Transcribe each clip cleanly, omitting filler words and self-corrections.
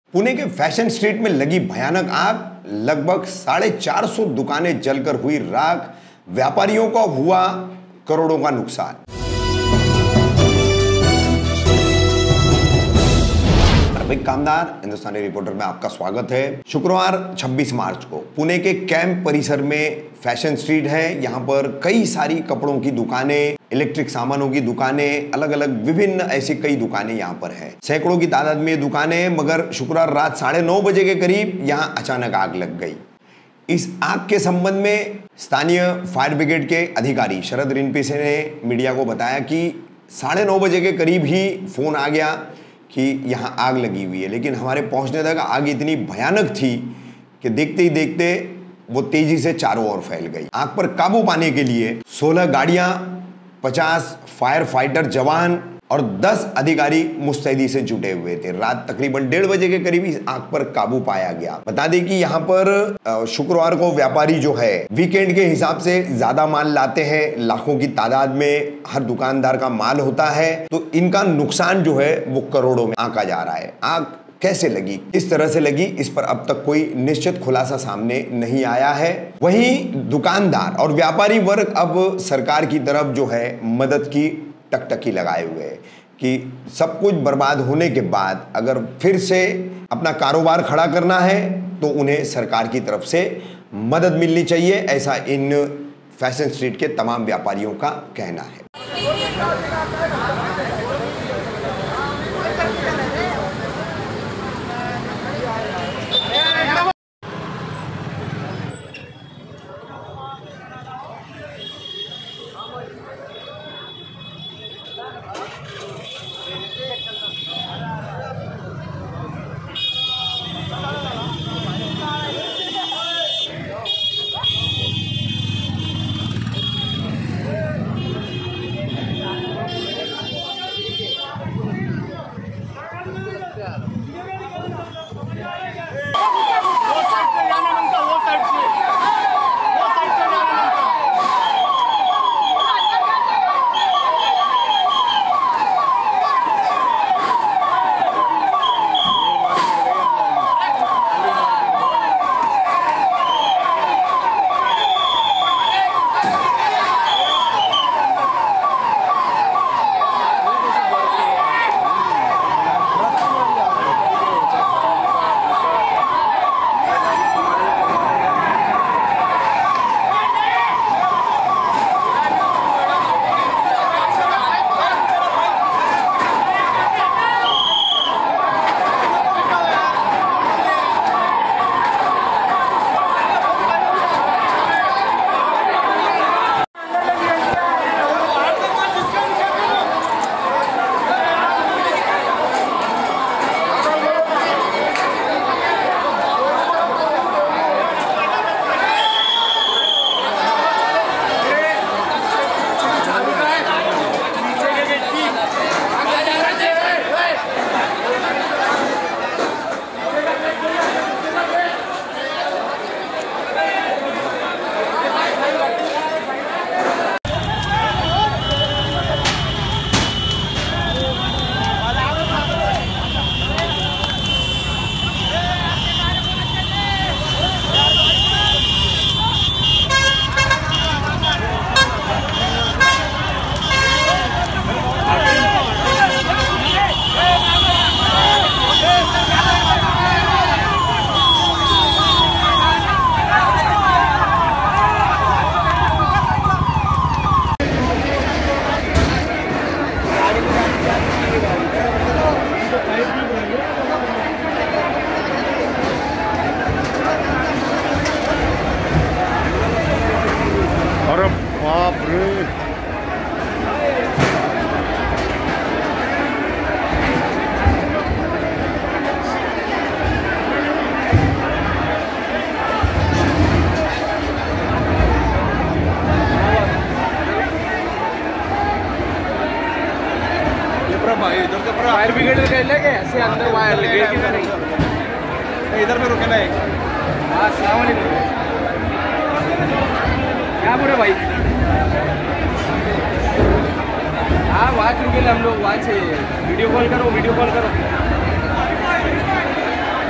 पुणे के fashion street में लगी भयानक आग, लगभग 450 दुकानें जलकर हुई राख, व्यापारियों को हुआ करोड़ों का नुकसान। रफीक कामदार, हिंदुस्तानी रिपोर्टर में आपका स्वागत है। शुक्रवार 26 मार्च को पुणे के कैंप परिसर में फैशन स्ट्रीट है। यहाँ पर कई सारी कपड़ों की दुकानें, इलेक्ट्रिक सामानों की दुकानें, अलग अलग विभिन्न ऐसी कई दुकानें यहाँ पर हैं। सैकड़ों की तादाद में ये दुकानें, मगर शुक्रवार रात 9:30 बजे के करीब यहाँ अचानक आग लग गई। इस आग के संबंध में स्थानीय फायर ब्रिगेड के अधिकारी शरद रिनपिसे ने मीडिया को बताया कि 9:30 बजे के करीब ही फोन आ गया कि यहाँ आग लगी हुई है, लेकिन हमारे पहुँचने तक आग इतनी भयानक थी कि देखते ही देखते वो तेजी से चारों ओर फैल गई। आग पर काबू पाने के लिए 16 गाड़ियां, 50 फायर फाइटर जवान और 10 अधिकारी मुस्तैदी से जुटे हुए थे। रात तकरीबन 1:30 बजे के करीब इस आग पर काबू पाया गया। बता दें कि यहाँ पर शुक्रवार को व्यापारी जो है वीकेंड के हिसाब से ज्यादा माल लाते हैं। लाखों की तादाद में हर दुकानदार का माल होता है, तो इनका नुकसान जो है वो करोड़ों में आंका जा रहा है। आग कैसे लगी, किस तरह से लगी, इस पर अब तक कोई निश्चित खुलासा सामने नहीं आया है। वहीं दुकानदार और व्यापारी वर्ग अब सरकार की तरफ जो है मदद की टकटकी लगाए हुए हैं कि सब कुछ बर्बाद होने के बाद अगर फिर से अपना कारोबार खड़ा करना है तो उन्हें सरकार की तरफ से मदद मिलनी चाहिए, ऐसा इन फैशन स्ट्रीट के तमाम व्यापारियों का कहना है। बाप रे, भाई इधर से फायर ब्रिगेड ले गए ऐसे अंदर वायर लगे इधर में रुके ना। हाँ अस्सलाम वालेकुम, क्या बोल रहे भाई? हाँ वहाँ रुके हम लोग, वहाँ से वीडियो कॉल करो, वीडियो कॉल करो।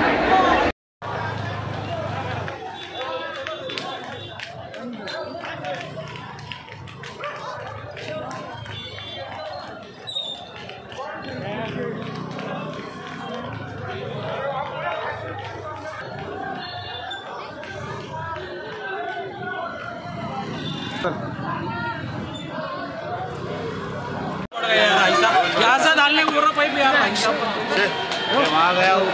वहाँ गया वो